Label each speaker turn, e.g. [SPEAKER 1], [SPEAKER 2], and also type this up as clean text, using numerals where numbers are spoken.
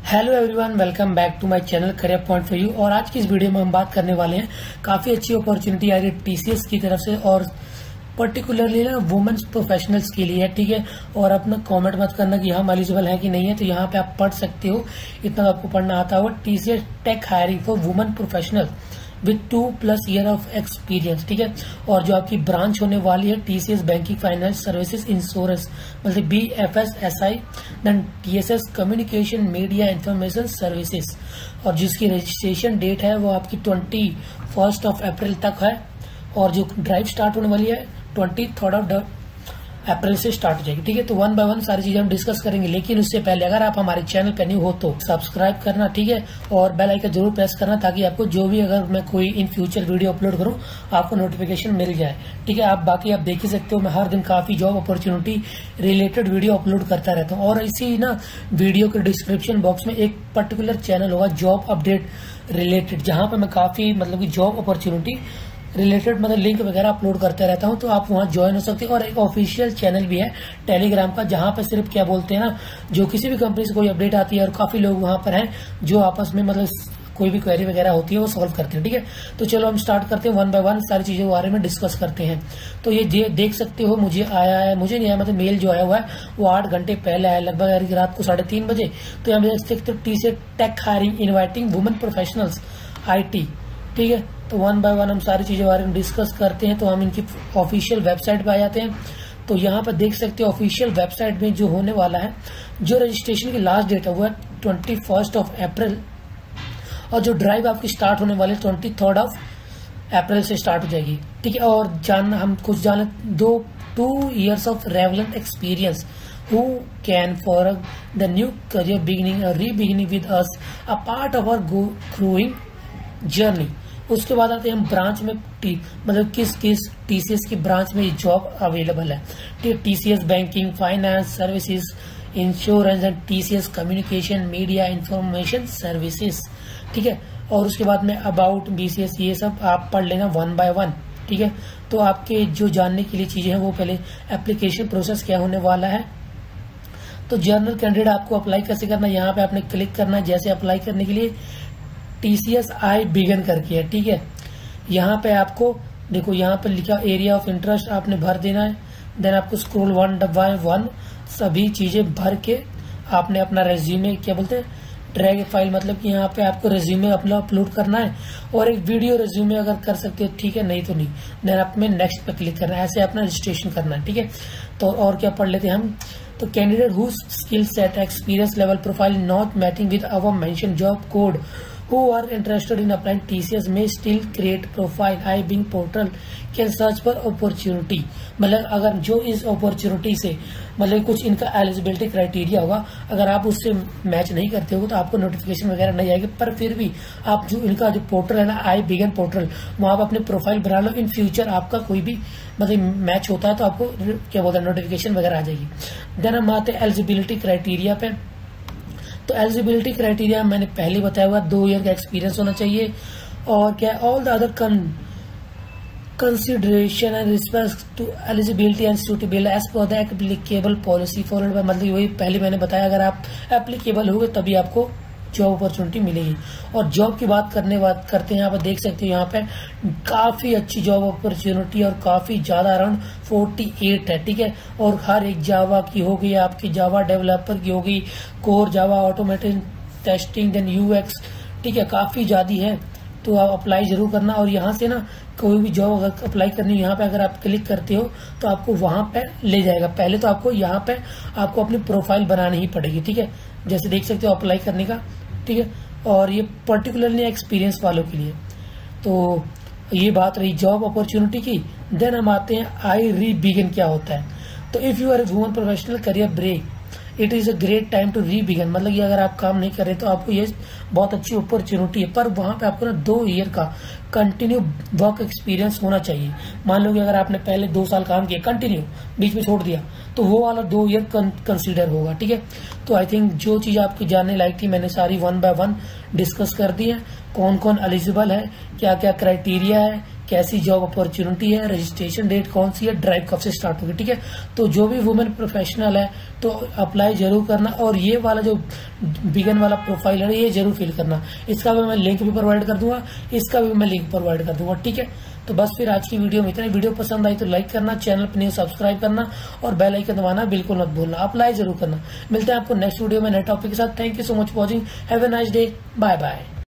[SPEAKER 1] Hello everyone, welcome back to my channel career point for you. और आज की इस वीडियो में हम बात करने वाले हैं काफी अच्छी अपॉर्चुनिटी आ रही है टीसीएस की तरफ से और पर्टिकुलरली ना वुमेन्स प्रोफेशनल्स के लिए है। ठीक है, और अपना कमेंट मत करना कि हम एलिजिबल है कि नहीं है, तो यहाँ पे आप पढ़ सकते हो, इतना आपको पढ़ना आता होगा। TCS tech hiring for women professional with 2+ year of experience. ठीक है, और जो आपकी ब्रांच होने वाली है TCS banking finance services insurance मतलब BFSSI, then TSS communication media information services, और जिसकी रजिस्ट्रेशन डेट है वो आपकी 21 अप्रैल तक है। और जो ड्राइव स्टार्ट होने वाली है 23 अप्रैल से स्टार्ट हो जाएगी। ठीक है, तो वन बाय वन सारी चीजें हम डिस्कस करेंगे, लेकिन उससे पहले अगर आप हमारे चैनल पर न्यू हो तो सब्सक्राइब करना, ठीक है, और बेल आइकन जरूर प्रेस करना ताकि आपको जो भी अगर मैं कोई इन फ्यूचर वीडियो अपलोड करूं आपको नोटिफिकेशन मिल जाए। ठीक है, आप बाकी आप देख ही सकते हो, मैं हर दिन काफी job opportunity related video upload करता रहता हूँ। और इसी ना वीडियो के डिस्क्रिप्शन बॉक्स में एक पर्टिकुलर चैनल होगा जॉब अपडेट रिलेटेड, जहां पर मैं काफी मतलब की जॉब अपॉर्चुनिटी रिलेटेड मतलब लिंक वगैरह अपलोड करते रहता हूं, तो आप वहां ज्वाइन हो सकते हैं। और एक ऑफिशियल चैनल भी है टेलीग्राम का, जहां पर सिर्फ क्या बोलते हैं ना, जो किसी भी कंपनी से कोई अपडेट आती है और काफी लोग वहां पर हैं जो आपस में मतलब कोई भी क्वेरी वगैरह होती है वो सॉल्व करते हैं। ठीक है, तो चलो हम स्टार्ट करते हैं, वन बाय वन सारी चीजों के बारे में डिस्कस करते हैं। तो ये देख सकते हो, मुझे आया है, मुझे नहीं आया मतलब मेल जो आया हुआ है वो 8 घंटे पहले आया, लगभग रात को 3:30 बजे। तो यहाँ देख सकते हो TCS tech hiring inviting women professionals IT। ठीक है, तो वन बाय वन हम सारी चीजें बारे में डिस्कस करते हैं। तो हम इनकी ऑफिशियल वेबसाइट पे आ जाते हैं। तो यहाँ पर देख सकते हो ऑफिशियल वेबसाइट में जो होने वाला है, जो रजिस्ट्रेशन की लास्ट डेट है वो है 21 अप्रैल, और जो ड्राइव आपकी स्टार्ट होने वाली 23 अप्रैल से स्टार्ट हो जाएगी। ठीक है, और हम कुछ जाने 2 years of relevant experience who can for the new career beginning or re-beginning with us a part of our growing journey। उसके बाद आते हैं हम ब्रांच में मतलब किस टीसीएस की ब्रांच में जॉब अवेलेबल है। TCS banking finance services insurance and TCS communication media information services. ठीक है, और उसके बाद में अबाउट BCS ये सब आप पढ़ लेना वन बाय वन। ठीक है, तो आपके जो जानने के लिए चीजें हैं वो पहले एप्लीकेशन प्रोसेस क्या होने वाला है। तो जर्नल कैंडिडेट आपको अप्लाई कैसे करना है, यहाँ पे आपने क्लिक करना है। जैसे अप्लाई करने के लिए TCS I बिगन करके है। ठीक है, यहाँ पे आपको देखो, यहाँ पे लिखा एरिया ऑफ इंटरेस्ट आपने भर देना है। देन आपको स्क्रॉल 1 सभी चीजें भर के आपने अपना रेज्यूमे क्या बोलते हैं ड्रैग फाइल, मतलब कि यहाँ पे आपको रेज्यूमे अपना अपलोड करना है, और एक वीडियो रेज्यूमे अगर कर सकते हो ठीक है, नहीं तो नहीं। देन आप में नेक्स्ट पे क्लिक करना है, ऐसे अपना रजिस्ट्रेशन करना है। ठीक है, तो और क्या पढ़ लेते हैं हम। तो candidate whose skill set experience level profile not matching with our mention job code who are interested in applying TCS may still create profile I-Bing portal can search for opportunity। मतलब अगर जो इस अपॉर्चुनिटी से मतलब कुछ इनका eligibility criteria होगा, अगर आप उससे मैच नहीं करते हो तो आपको नोटिफिकेशन वगैरह नहीं आएगी, पर फिर भी आप जो इनका जो पोर्टल है ना I-Bing पोर्टल, वहां आप अपने प्रोफाइल बना लो। इन फ्यूचर आपका कोई भी मतलब मैच होता है तो आपको क्या बोलते हैं नोटिफिकेशन वगैरह आ जाएगी। देन हम आते हैं एलिजिबिलिटी क्राइटेरिया पे। तो एलिजिबिलिटी क्राइटेरिया मैंने पहले बताया हुआ 2 ईयर का एक्सपीरियंस होना चाहिए, और क्या all the other consideration and respect to eligibility and suitable age per the applicable policy followed by, मतलब वही पहले मैंने बताया, अगर आप एप्लीकेबल होंगे तभी आपको जॉब अपॉर्चुनिटी मिलेगी। और जॉब की बात करते हैं, यहाँ पर देख सकते हो, यहाँ पे काफी अच्छी जॉब अपॉर्चुनिटी और काफी ज्यादा अराउंड 48 है। ठीक है, और हर एक जावा की हो गई, आपकी जावा डेवलपर की हो गई, core Java automated testing, then UX। ठीक है, काफी ज्यादा है, तो आप अप्लाई जरूर करना। और यहाँ से ना कोई भी जॉब अगर अप्लाई करनी है, यहाँ पे अगर आप क्लिक करते हो तो आपको वहां पे ले जाएगा। पहले तो आपको यहाँ पे आपको अपनी प्रोफाइल बनानी ही पड़ेगी। ठीक है, जैसे देख सकते हो अप्लाई करने का। ठीक है, और ये पर्टिकुलरली एक्सपीरियंस वालों के लिए। तो ये बात रही जॉब अपॉर्चुनिटी की। देन हम आते हैं आई री बिगिन क्या होता है। तो if you are a woman professional career break it is a great time to rebegin, मतलब ये अगर आप काम नहीं कर रहे तो आपको ये बहुत अच्छी अपॉर्चुनिटी है, पर वहां पे आपको ना 2 ईयर का कंटिन्यू वर्क एक्सपीरियंस होना चाहिए। मान लो कि अगर आपने पहले 2 साल काम किया कंटिन्यू, बीच में छोड़ दिया, तो वो वाला 2 ईयर कंसीडर होगा। ठीक है, तो आई थिंक जो चीज आपकी जानने लायक थी मैंने सारी वन बाय वन डिस्कस कर दी है। कौन कौन एलिजिबल है, क्या क्या क्राइटेरिया है, कैसी जॉब अपॉर्चुनिटी है, रजिस्ट्रेशन डेट कौन सी है, ड्राइव कब से स्टार्ट होगी। ठीक है, तो जो भी वुमेन प्रोफेशनल है तो अप्लाई जरूर करना, और ये वाला जो बिगन वाला प्रोफाइल है ये जरूर फिल करना। इसका भी मैं लिंक भी प्रोवाइड कर दूंगा, इसका भी मैं लिंक प्रोवाइड कर दूंगा। ठीक है, तो बस फिर आज की वीडियो में इतना। वीडियो पसंद आई तो लाइक करना, चैनल पर न्यू सब्सक्राइब करना और बेल आइकन दबाना बिल्कुल मत भूलना। अप्लाई जरूर करना। मिलते हैं आपको नेक्स्ट वीडियो में नए टॉपिक के साथ। Thank you so much for watching. Have a nice day. Bye bye.